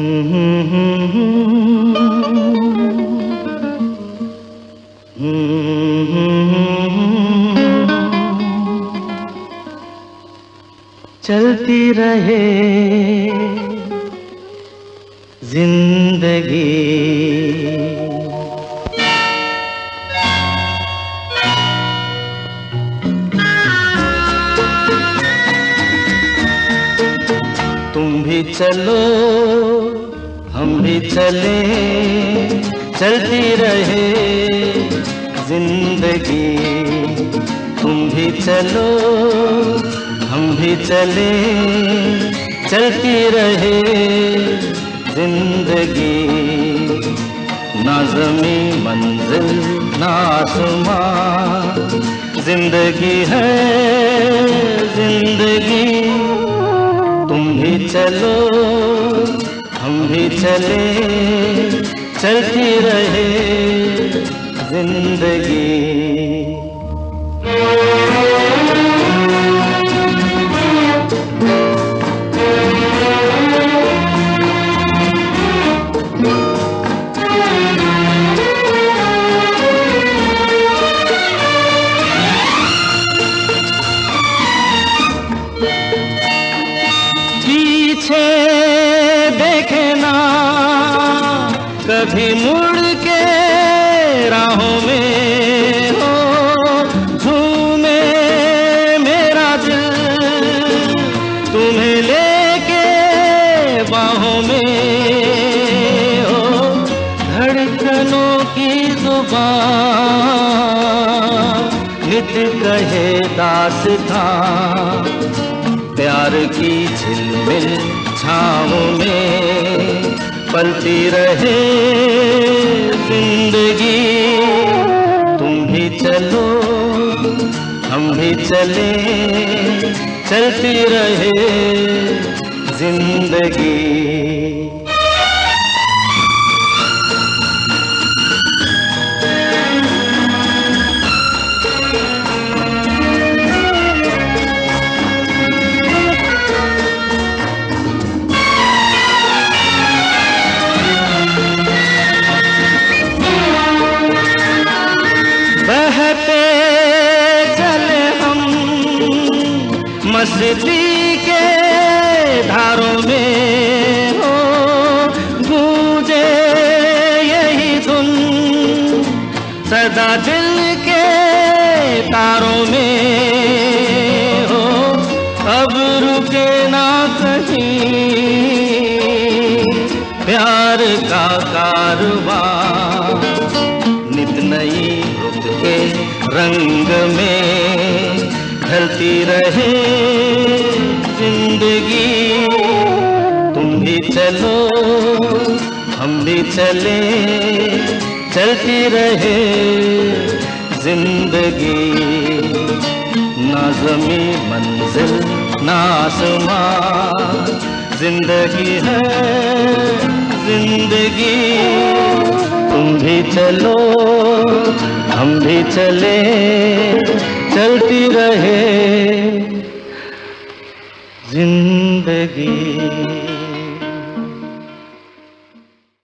चलती रहे जिंदगी, तुम भी चलो हम भी चले, चलती रहे जिंदगी। तुम भी चलो हम भी चले, चलती रहे जिंदगी। ना ज़मीं मंजिल ना आसमां, जिंदगी है जिंदगी। तुम भी चलो हम भी चले, चलती रहे जिंदगी। देखना कभी मुड़ के राहों में, हो झूमे मेरा दिल तुम्हें लेके बाहों में। हो धड़कनों की जुबान नित कहे दास्तां, प्यार की झिलमिल छाँव में पलती रहे जिंदगी। तुम भी चलो हम भी चले, चलती रहे जिंदगी। बहते चले हम मस्ती के धारों में, हो गूंजे यही धुन सदा दिल के तारों में। हो अब रुके ना कहीं प्यार का कारवां, नित नई के रंग में ढलती रहे जिंदगी। तुम भी चलो हम भी चले, चलती रहे जिंदगी। ना ज़मीं मंजिल ना आसमां, जिंदगी है जिंदगी। तुम भी चलो हम भी चले, चलती रहे जिंदगी।